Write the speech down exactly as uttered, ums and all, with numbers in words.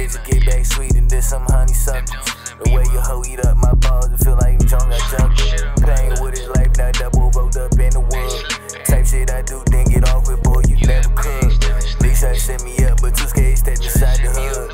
days to get back sweet and then some honeysuckle. The way you hoe eat up my balls, it feel like I'm drunk, I jumped. Playing with his life, now double rolled up in the wood. Type shit I do, then get off with, boy, you never could. Lisa set me up, but too scared, step inside the hood.